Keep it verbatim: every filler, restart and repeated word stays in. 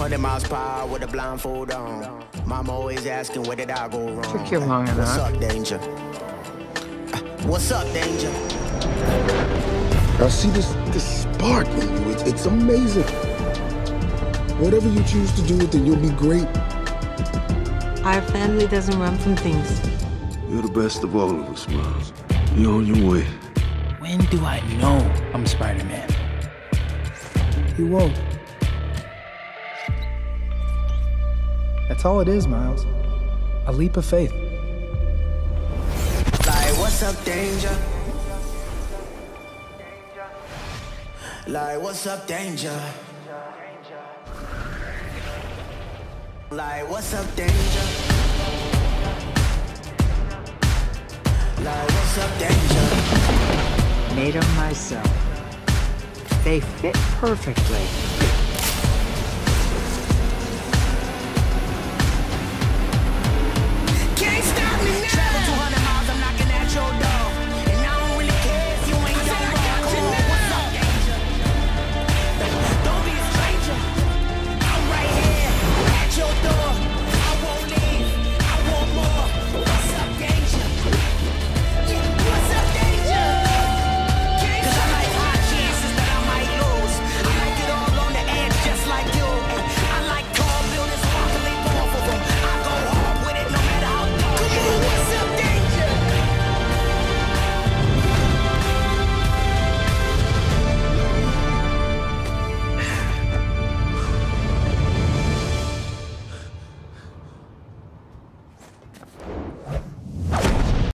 hundred miles per hour with a blindfold on. Mama always asking, where did I go wrong? Took you long enough. What's up, danger? What's up, danger? I see this, this spark in you. It's, it's amazing. Whatever you choose to do with it, you'll be great. Our family doesn't run from things. You're the best of all of us, Miles. You're on your way. When do I know I'm Spider-Man? You won't. That's all it is, Miles. A leap of faith. Like, what's up, danger? Like, what's up, danger? Like, what's up, danger? Like, what's up, danger? Made them myself. They fit perfectly.